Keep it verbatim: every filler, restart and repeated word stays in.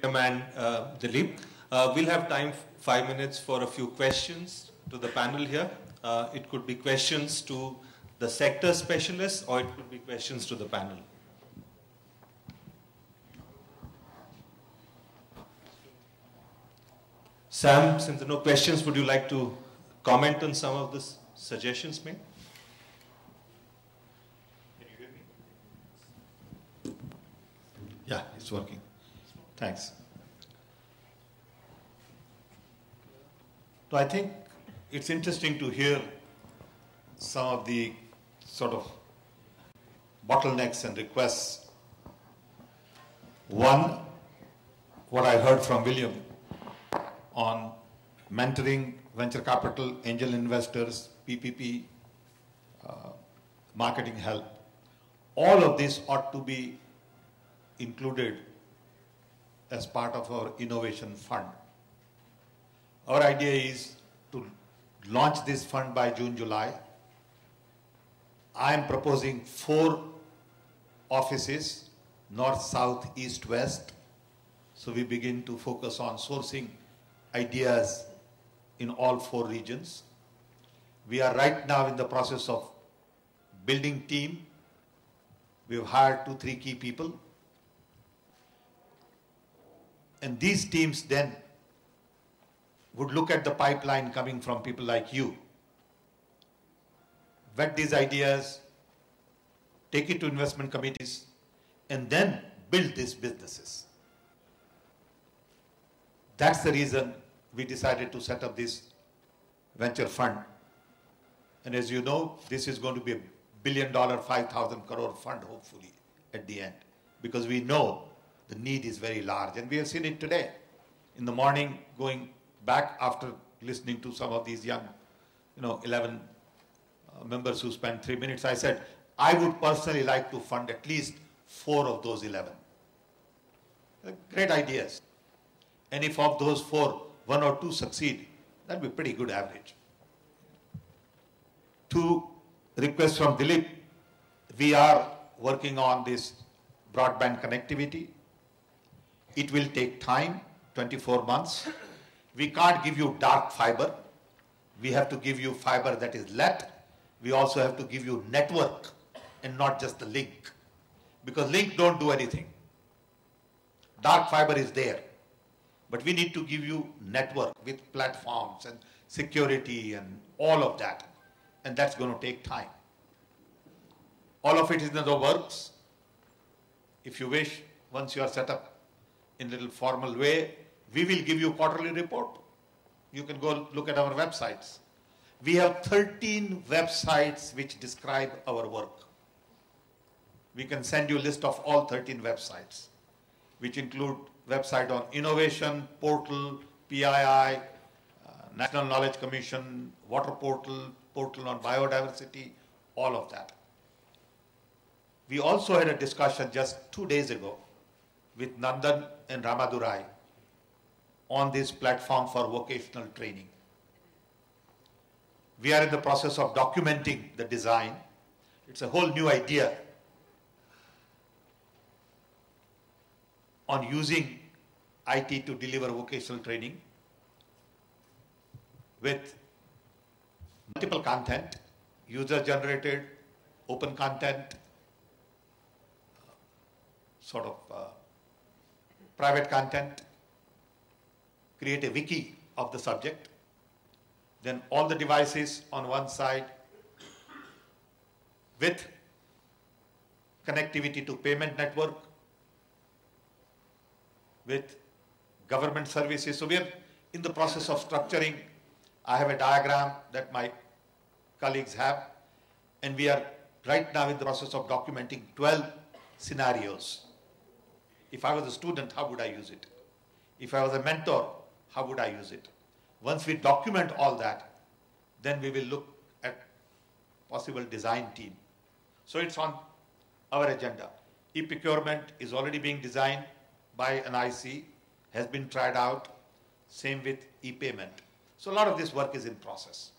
and uh, Dilip. Uh, we'll have time, five minutes for a few questions to the panel here. Uh, it could be questions to the sector specialists or it could be questions to the panel. Sam, since there are no questions, would you like to comment on some of the suggestions made? Can you hear me? Yeah, it's working. Thanks. So I think it's interesting to hear some of the sort of bottlenecks and requests. One, what I heard from William on mentoring, venture capital, angel investors, P P P, uh, marketing help. All of this ought to be included as part of our innovation fund. Our idea is to launch this fund by June, July. I am proposing four offices, north, south, east, west. So we begin to focus on sourcing ideas in all four regions. We are right now in the process of building team. We've hired two, three key people. And these teams then would look at the pipeline coming from people like you, vet these ideas, take it to investment committees, and then build these businesses. That's the reason we decided to set up this venture fund. And as you know, this is going to be a billion dollar, five thousand crore fund, hopefully, at the end, because we know the need is very large. And we have seen it today. In the morning, going back after listening to some of these young, you know, eleven uh, members who spent three minutes, I said, I would personally like to fund at least four of those eleven. They're great ideas. And if of those four, one or two succeed, that'd be a pretty good average. Two requests from Dilip. We are working on this broadband connectivity. It will take time, twenty-four months. We can't give you dark fiber. We have to give you fiber that is L E T. We also have to give you network and not just the link. Because link don't do anything. Dark fiber is there. But we need to give you network with platforms and security and all of that. And that's going to take time. All of it is in the works. If you wish, once you are set up in a little formal way, we will give you a quarterly report. You can go look at our websites. We have thirteen websites which describe our work. We can send you a list of all thirteen websites, which include website on innovation, portal, P I I, uh, National Knowledge Commission, water portal, portal on biodiversity, all of that. We also had a discussion just two days ago with Nandan and Ramadurai on this platform for vocational training. We are in the process of documenting the design. It's a whole new idea on using I T to deliver vocational training with multiple content, user-generated, open content, sort of uh, private content, create a wiki of the subject, then all the devices on one side with connectivity to payment network, with government services. So we are in the process of structuring. I have a diagram that my colleagues have, and we are right now in the process of documenting twelve scenarios. If I was a student, how would I use it? If I was a mentor, how would I use it? Once we document all that, then we will look at possible design team. So it's on our agenda. E-procurement is already being designed by an I C, has been tried out, same with e-payment. So a lot of this work is in process.